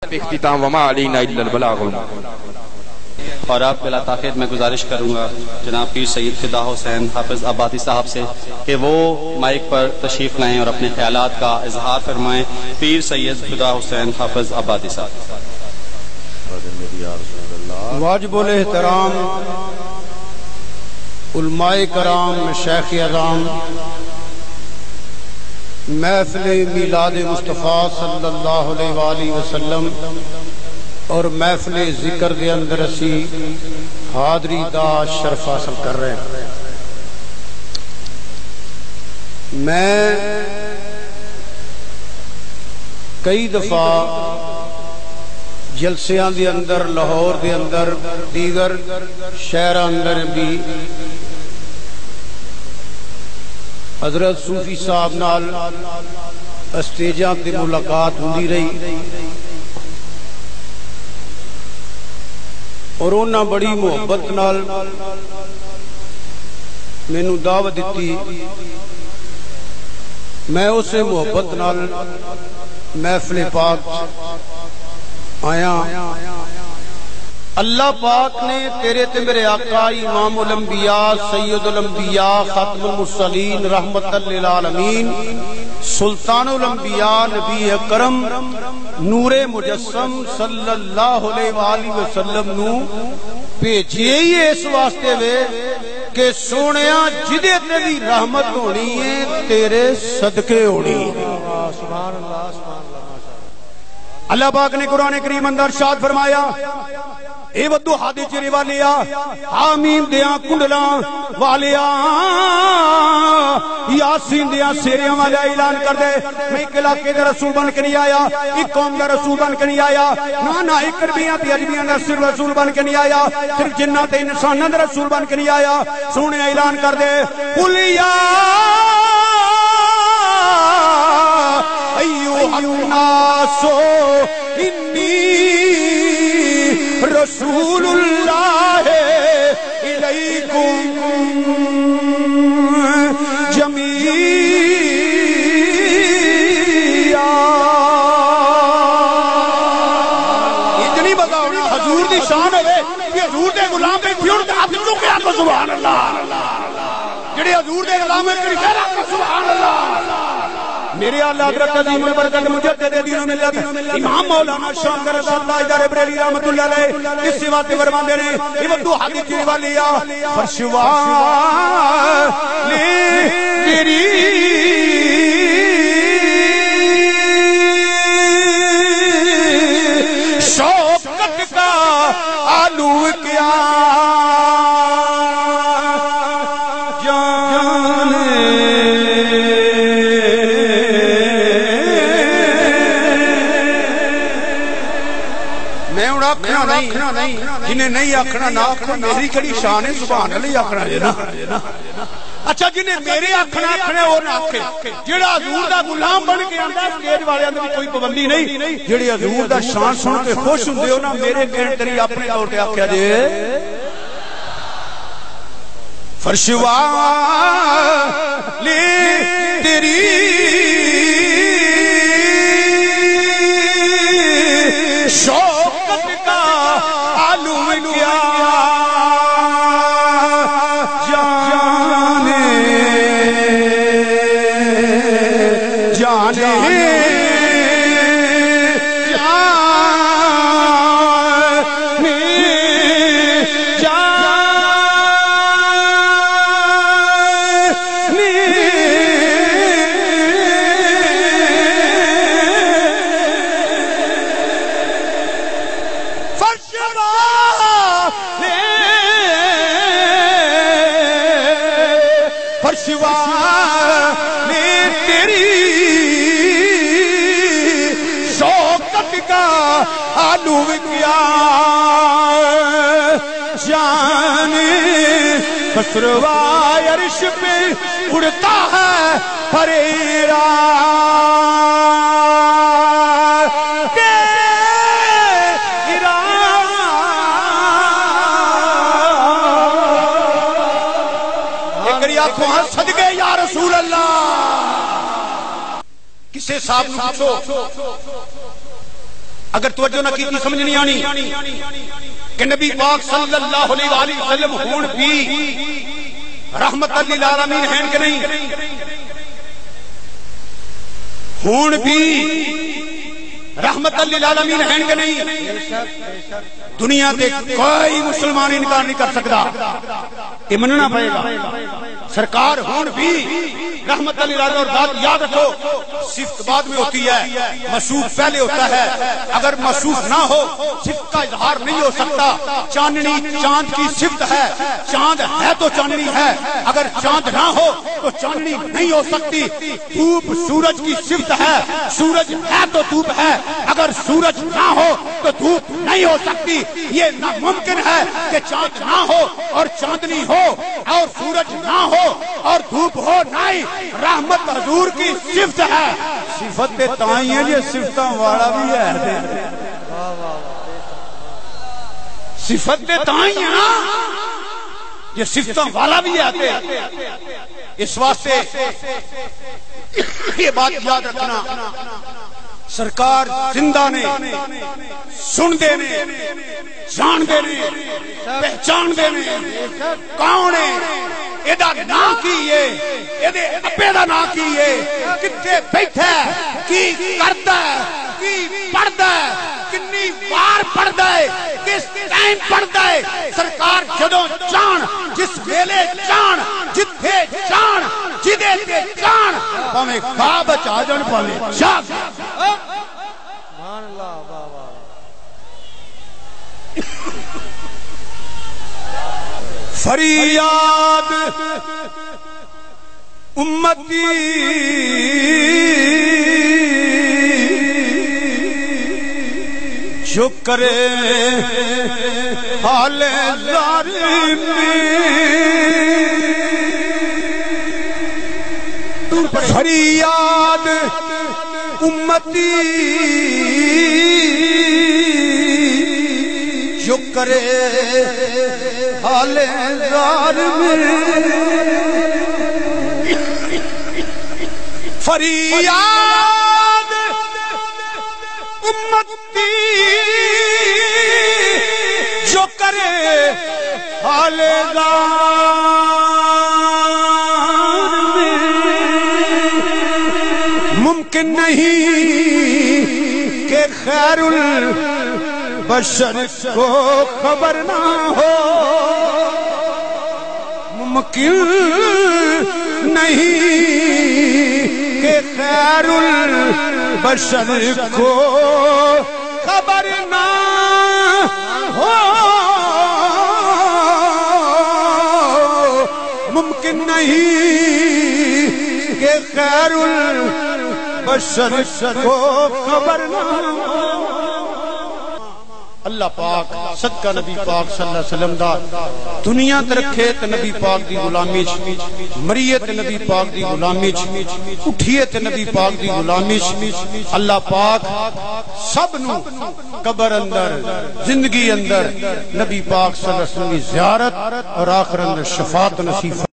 اختتام وما علینا الا البلاغ المبین۔ اور اب بلا تاخیر میں گزارش کروں گا جناب پیر سید فدا حسین حافظ آبادی صاحب سے کہ وہ مائک پر تشریف لائیں اور اپنے خیالات کا اظہار فرمائیں۔ پیر سید فدا حسین حافظ آبادی صاحب۔ واجب الاحترام علماء کرام مشائخ اعظام، محفل میلاد مصطفیٰ صلی اللہ علیہ وآلہ وسلم اور محفل ذکر دے اندر اسی حاضری دا شرف حاصل کر رہے ہیں۔ میں کئی دفعہ جلسیاں دے اندر، لاہور دے اندر، دیگر شہراں اندر بھی حضرت صوفی صاحب نال اسٹیجاں تے ملاقات ہوندی رہی اور انہاں بڑی محبت نال مینوں دعوت دتی۔ میں اسے محبت نال محفل پاک آیا۔ اللہ پاک نے تیرے تے میرے آقا امام الانبیاء سید الانبیاء خاتم المرسلین رحمت للعالمین سلطان الانبیاء نبی اکرم نور مجسم صلی اللہ علیہ وآلہ وسلم نو بھیجیے ہی اس واسطے وے کہ سونیا جدے تیری رحمت ہونی ہے تیرے صدقے ہونی ہے۔ سبحان اللہ سبحان اللہ۔ اللہ پاک نے قرآن کریم اندر ارشاد فرمایا اے ودو ہادی چری والیا حامیم دیاں کنڈلاں والیا یاسین دیاں سیریاں والا اعلان کر دے میں ایک علاقے دے رسول بن کے نہیں آیا، ایک قوم دا رسول بن کے نہیں آیا، نہ ایک عربیاں تے اجمیاں دا صرف رسول بن کے نہیں آیا، صرف جنات تے انساناں دا رسول بن کے نہیں آیا۔ سونے اعلان کر دے قل یا ایھا الناس انی رسول اللہ الیکم جمیعا۔ اتنی بتاؤ حضور دی شان ہوئے کہ حضور دے غلام دے پھیڑ دے ہاتھ چکے آپ سبحان اللہ، جڑے حضور دے غلام دے پھیڑ دے سبحان اللہ۔ میرے اعلیٰ حضرت عظیم البرکت مجدد دین و ملت امام مولانا شاہ رضا اللہ ادارے بریلی رحمت اللہ علیہ اس سوا تے فرماندے نے ایوتو حدیث چری والیا فرشوا لے تیری شوقت کا آلو کیا جنہیں نہیں آکھنا نہ آکھنا، میری کڑی شان ہے سبحان اللہ آکھنا جنا۔ اچھا جنہیں میرے آکھنا آکھنا وہ نہ آکھے، جڑا حضور دا غلام بن کے آندا ہے سٹیج والے اندر کوئی پابندی نہیں، جڑے حضور دا شان سن کے خوش ہوندے ہو نا میرے کہن تری اپنے طور تے آکھیا جے فرشوا لے تیری شوقت کا آلو کیا جانے جانے خسروا عرش پہ اڑتا ہے پریرا کے ایک آنکھوں ہاں صدقے یا رسول اللہ۔ کسے صاحب نے پوچھو اگر توجہ نہ کی سمجھ نہیں آنی کہ نبی پاک صلی اللہ علیہ وآلہ وسلم ہون بھی رحمت للعالمین ہیں کہ نہیں؟ ہون بھی رحمت للعالمین ہیں کہ نہیں؟ دنیا دے کوئی مسلمان انکار نہیں کر سکتا، یہ مننا پڑے گا۔ سرکار ہون بھی رحمت للعالمین، اور بات یاد رکھو صفت بعد میں ہوتی ہے، موصوف پہلے ہوتا ہے۔ اگر موصوف نہ ہو صفت کا اظہار نہیں ہو سکتا۔ چاندنی چاند کی صفت ہے، چاند ہے تو چاندنی ہے، اگر چاند نہ ہو تو چاندنی نہیں ہو سکتی۔ دھوپ سورج کی صفت ہے، سورج ہے تو دھوپ ہے، اگر سورج نہ ہو تو دھوپ نہیں ہو سکتی۔ یہ ناممکن ہے کہ چاند نہ ہو اور چاندنی ہو اور سورج نہ ہو اور دھوپ ہو، نہیں۔ رحمت حضور کی صفت ہے، صفت تائیں ہے، یہ صفتاں والا بھی ہے، صفت تائیں ہے نا، یہ صفتاں والا بھی ہے۔ اس واسطے یہ بات یاد رکھنا، سرکار زندہ نے، سن دے نے، جان دے نے، پہچان دے نے، کون ہے ایدہ نا کیے، ایدے اپے دا نا کیے، کتے بیٹھا ہے، کی کردہ ہے، کی پڑھدہ ہے، کنی بار پڑھدہ ہے، کس ٹائم پڑھدہ ہے۔ سرکار جدوں جان، جس ویلے جان، جتھے جان، جدے تے جان، پاویں خواب چا جان، پاویں جاگ۔ فریاد امتی جو کرے حال ظالم میں، فریاد امتی جو کرے حال ظالم میں، فریاد امتی جو کرے حال ظالم میں، ممکن نہیں کہ خیر البشر کو خبر نہ ہو، ممکن نہیں کہ خیر البشر کو خبر نہ ہو، ممکن نہیں کہ خیر البشر کو خبر نہ ہو۔ اللہ پاک صدقہ نبی پاک صلی اللہ علیہ وسلم دا دنیا تے رکھے تے نبی پاک دی غلامی چ، مریے تے نبی پاک دی غلامی چ، اٹھیے تے نبی پاک دی غلامی چ۔ اللہ پاک سب نو قبر اندر، زندگی اندر نبی پاک صلی اللہ علیہ وسلم کی زیارت اور آخر اندر شفاعت نصیب